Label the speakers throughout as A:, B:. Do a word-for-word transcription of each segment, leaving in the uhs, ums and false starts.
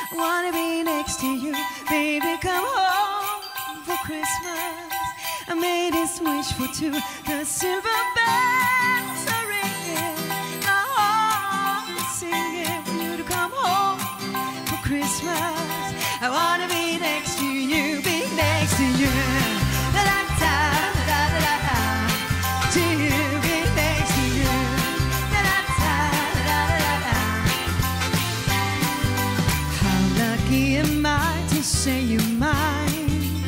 A: I wanna be next to you. Baby, come home for Christmas. I made this wish for two. The silver bells are ringing. My heart is singing for you to come home for Christmas. I wanna be next to you, be next to you. Da da da da da da da. To you, be next to you. Da da da da da da da. How lucky am I to say you're mine?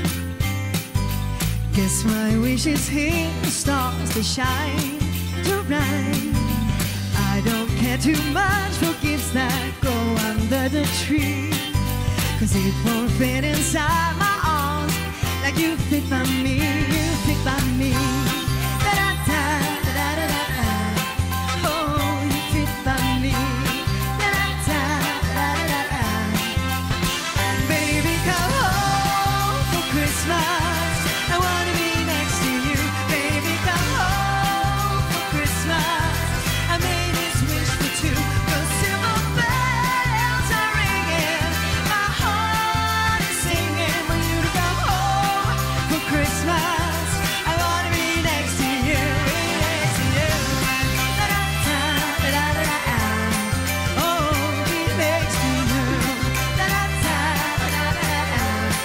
A: Guess my wish is here, the stars they shine tonight. I don't care too much for gifts that go under the tree, 'cause it won't fit inside my arms like you fit by me, you fit by me. Da-da-da, da-da-da-da. Oh, you fit by me. Da-da-da, da-da-da-da. Baby, come home for Christmas. I wanna be next to you. Baby, come home for Christmas. I made this wish for two. The silver bells are ringing. My heart is singing for you to come home for Christmas. I wanna be next to you, next to you. Da-da-da, da-da-da-da. Oh, be next to you. Da-da-da, da-da-da-da.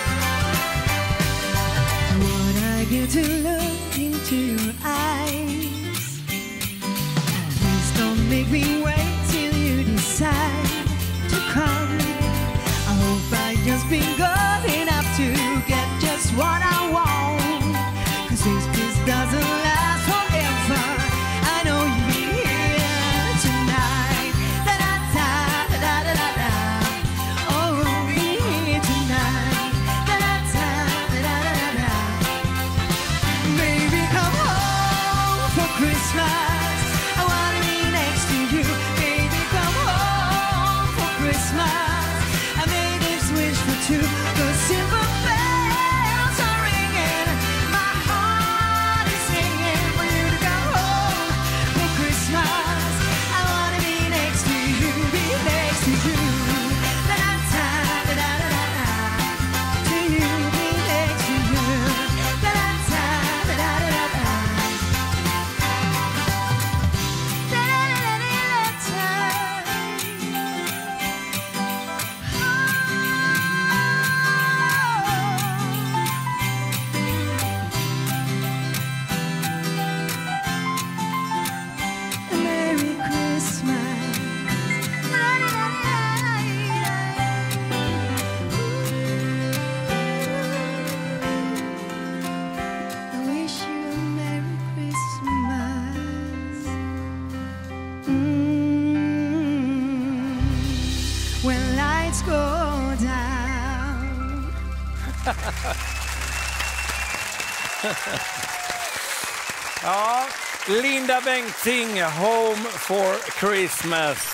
A: What I get to look into your eyes. Please don't make me wait till you decide to come. I hope I just been good enough to get just what I want. 'Cause this kiss doesn't last forever. I know you'll be here tonight. Da-da-da, da-da-da-da. Oh, you'll be here tonight. Da-da-da, da-da-da-da. Baby, come home for Christmas. I wanna be next to you. Baby, come home for Christmas. I made this wish for two. The silver bells are ringing. My heart is singing for you to come home for Christmas. I wanna be next to you, be next to you. Da-da-da, da-da-da-da. To you, be next to you. Da-da-da, da-da-da-da. Merry Christmas. I wish you a Merry Christmas. Mm. When lights go down.
B: Ja, Linda Bengtzing, Home for Christmas.